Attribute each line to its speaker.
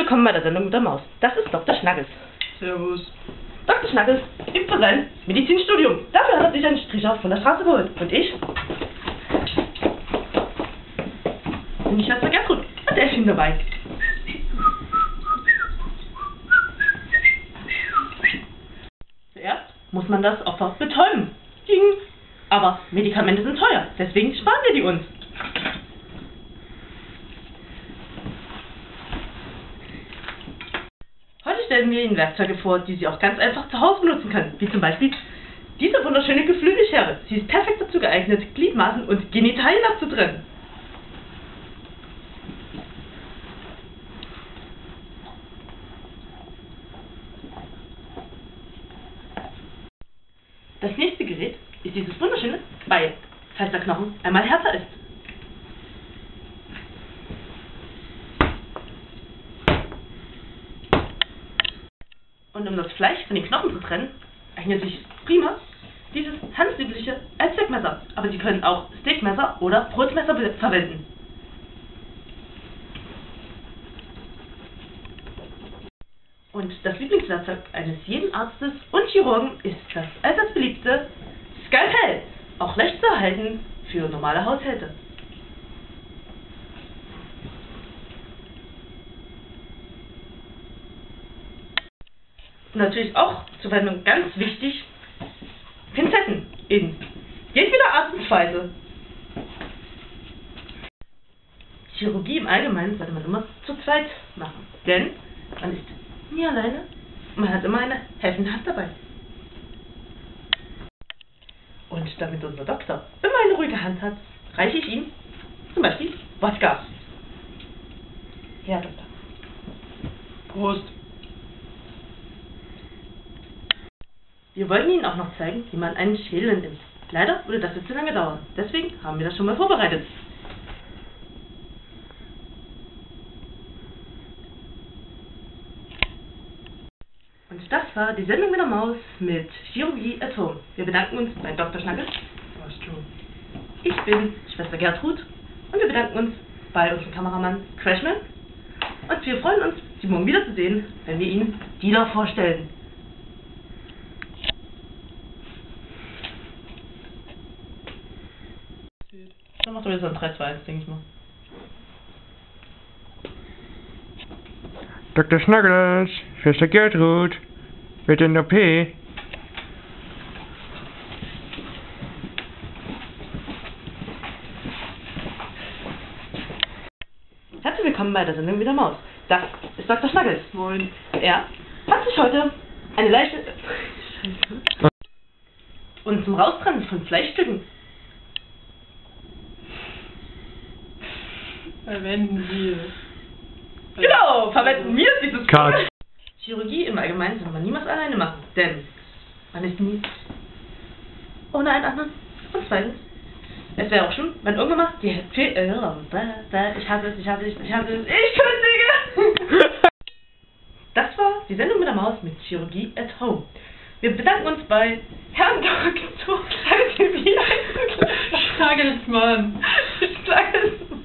Speaker 1: willkommen bei der Sendung mit der Maus. Das ist Dr. Schnaggels.
Speaker 2: Servus.
Speaker 1: Dr. Schnaggels übt für sein Medizinstudium. Dafür hat er sich einen Stricher von der Straße geholt. Und ich bin die Schwester Gertrud und der ist ihm dabei. Zuerst muss man das Opfer betäuben. Aber Medikamente sind teuer, deswegen sparen wir die uns. Heute stellen wir Ihnen Werkzeuge vor, die Sie auch ganz einfach zu Hause benutzen können, wie zum Beispiel diese wunderschöne Geflügelschere. Sie ist perfekt dazu geeignet, Gliedmaßen und Genitalien abzutrennen. Das nächste Gerät ist dieses wunderschöne Beil, falls der Knochen einmal härter ist. Und um das Fleisch von den Knochen zu trennen, eignet sich prima dieses handelsübliche Allzweckmesser. Aber Sie können auch Steakmesser oder Brotmesser verwenden. Und das Lieblingswerkzeug eines jeden Arztes und Chirurgen ist das allseits beliebte Skalpell, auch leicht zu erhalten für normale Haushalte. Und natürlich auch zur Verwendung ganz wichtig, Pinzetten in jedweder Art und Weise. Chirurgie im Allgemeinen sollte man immer zu zweit machen, denn man ist nie alleine und man hat immer eine helfende Hand dabei. Und damit unser Doktor immer eine ruhige Hand hat, reiche ich ihm zum Beispiel Wodka. Ja, Doktor.
Speaker 2: Prost.
Speaker 1: Wir wollten Ihnen auch noch zeigen, wie man einen Schädel entnimmt. Leider würde das jetzt zu lange dauern, deswegen haben wir das schon mal vorbereitet. Und das war die Sendung mit der Maus mit Chirurgie at Home. Wir bedanken uns bei Dr. Schnaggels. Ich bin Schwester Gertrud und wir bedanken uns bei unserem Kameramann Crashman. Und wir freuen uns, Sie morgen wiederzusehen, wenn wir Ihnen Dealer vorstellen. Dann macht er jetzt ein 3-2-1, denke ich mal.
Speaker 3: Dr. Schnaggels, Schwester Gertrud, wird in der OP.
Speaker 1: Herzlich willkommen bei der Sendung mit der Maus. Das ist Dr. Schnaggels.
Speaker 2: Moin.
Speaker 1: Er hat sich heute eine leichte... Und zum Raustrennen von Fleischstücken
Speaker 2: Verwenden wir.
Speaker 1: Genau, verwenden wir dieses
Speaker 3: Cut.
Speaker 1: Chirurgie im Allgemeinen soll man niemals alleine machen, denn man ist nie ohne einen anderen. Und zweitens, es wäre auch schon, wenn irgendwann mal die ich hasse es, ich kündige! Das war die Sendung mit der Maus mit Chirurgie at Home. Wir bedanken uns bei Herrn Dr.
Speaker 2: Schnaggelsmann.
Speaker 1: Schnaggelsmann.